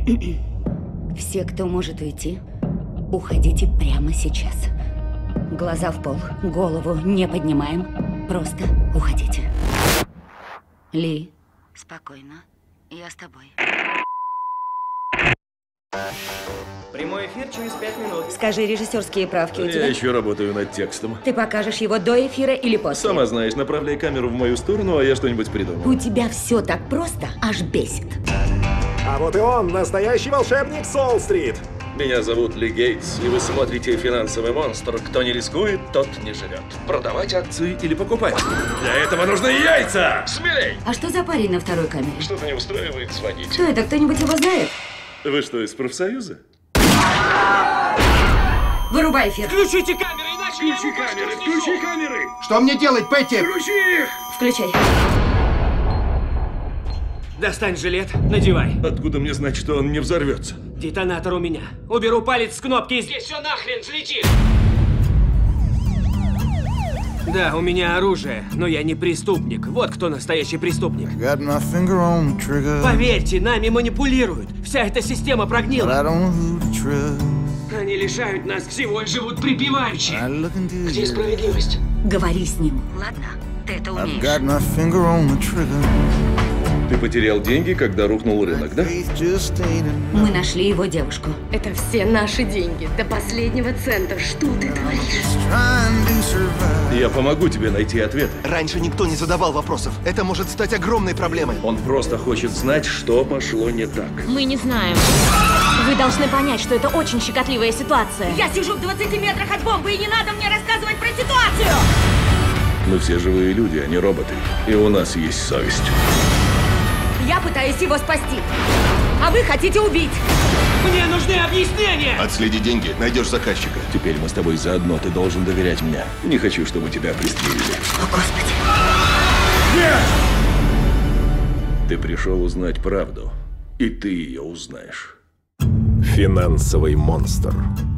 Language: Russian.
Все, кто может уйти, уходите прямо сейчас. Глаза в пол, голову не поднимаем. Просто уходите. Ли, спокойно. Я с тобой. Прямой эфир через 5 минут. Скажи, режиссерские правки у тебя? Я еще работаю над текстом. Ты покажешь его до эфира или после? Сама знаешь, направляй камеру в мою сторону, а я что-нибудь придумаю. У тебя все так просто, аж бесит. А вот и он, настоящий волшебник Солл-стрит. Меня зовут Ли Гейтс, и вы смотрите «Финансовый монстр». Кто не рискует, тот не живет. Продавать акции или покупать? Для этого нужны яйца! Смелей! А что за парень на второй камере? Что-то не устраивает, звоните. Кто это? Кто-нибудь его знает? Вы что, из профсоюза? Вырубай эфир. Включите камеры, иначе я ему камеры, башку снесу. включи камеры! Что мне делать, Петти? Включи их! Включай. Достань жилет, надевай. Откуда мне знать, что он не взорвется? Детонатор у меня. Уберу палец с кнопки и здесь все нахрен взлетит. Да, у меня оружие, но я не преступник. Вот кто настоящий преступник. Got my finger on the trigger, Поверьте, нами манипулируют. Вся эта система but прогнила. I don't know who to trust. Они лишают нас всего и живут припеваючи. I look into Где you. справедливость? Говори с ним. Ладно, ты это I've умеешь. got my finger on the trigger. Ты потерял деньги, когда рухнул рынок, да? Faith just ain't enough. Мы нашли его девушку. Это все наши деньги, до последнего цента. Что ты творишь? Trying to survive. Я помогу тебе найти ответы. Раньше никто не задавал вопросов. Это может стать огромной проблемой. Он просто хочет знать, что пошло не так. Мы не знаем. Вы должны понять, что это очень щекотливая ситуация. Я сижу в 20 метрах от бомбы, и не надо мне рассказывать про ситуацию! Мы все живые люди, а не роботы. И у нас есть совесть. Я пытаюсь его спасти, а вы хотите убить. Мне нужны объяснения! Отследи деньги, найдешь заказчика. Теперь мы с тобой заодно, ты должен доверять мне. Не хочу, чтобы тебя пристрелили. О, Господи. Ты пришел узнать правду, и ты ее узнаешь. Финансовый монстр.